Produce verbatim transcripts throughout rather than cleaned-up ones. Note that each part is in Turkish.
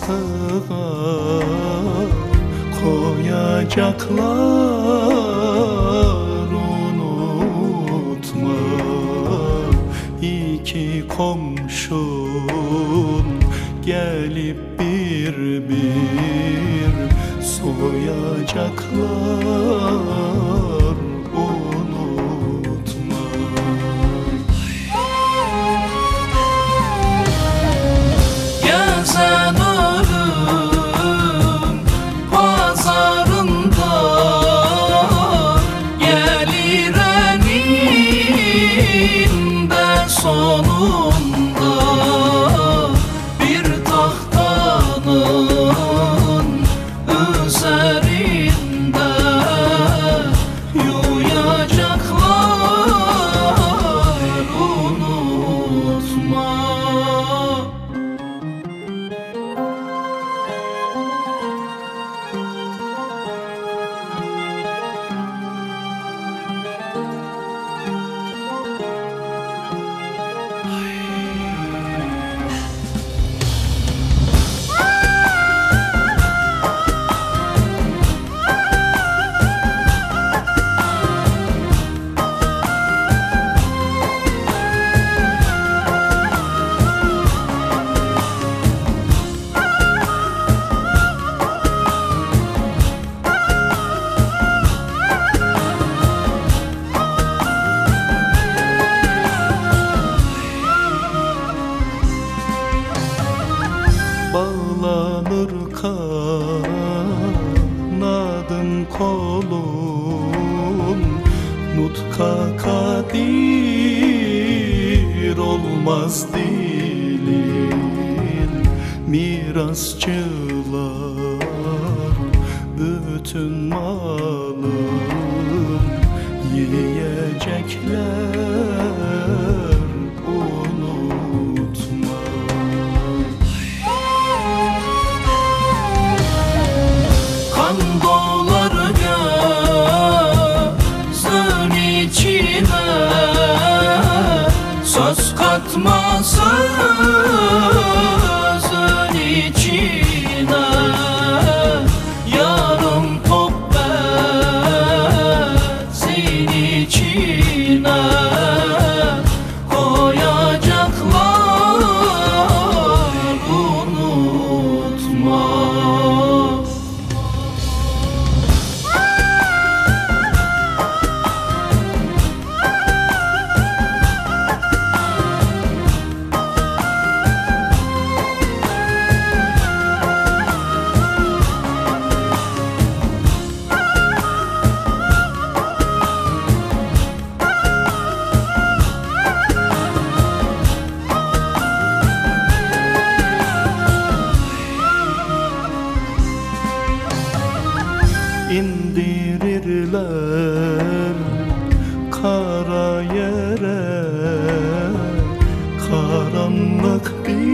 yastığa koyacaklar, unutma. İki komşun gelip bir bir soyacaklar, unutma. Gezen ölüm pazarında gelir eninde sonunda. Bir tahtanın üzerinde yuyacaklar, unutma. Bağlanır kanadın kolun, nutka kadir olmaz dilin. Mirasçılar bütün malın yiyecekler, unutma. Kan dolar gözün içine, söz katma sözün içine. Yarım top bezin içine koyacaklar, unutma. İndirirler kara yere, karanlık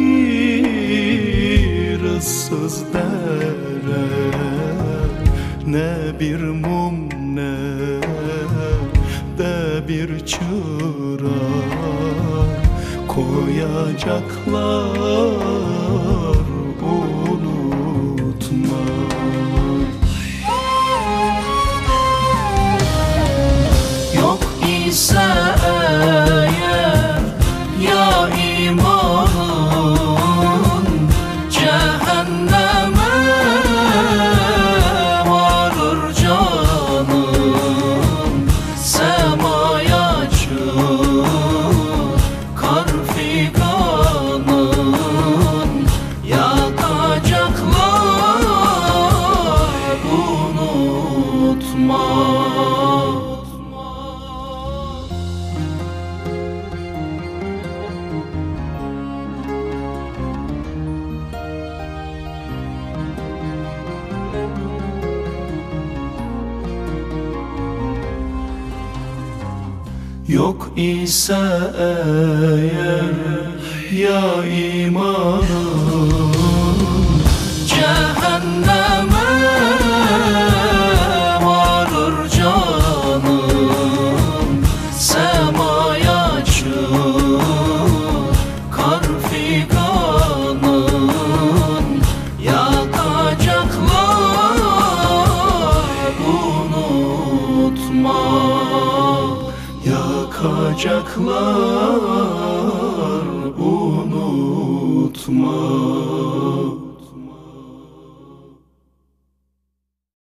bir ıssız dere. Ne bir mum ne de bir çırak koyacaklar, unutma. Yok ise eğer ya imanın, cehenneme varır canım. Semaya çıkar figanın, yakacaklar, unutma. Yok ise eğer ya imanın, cehenneme varır canım. Semaya çıkar figanın, bacaklar unutma.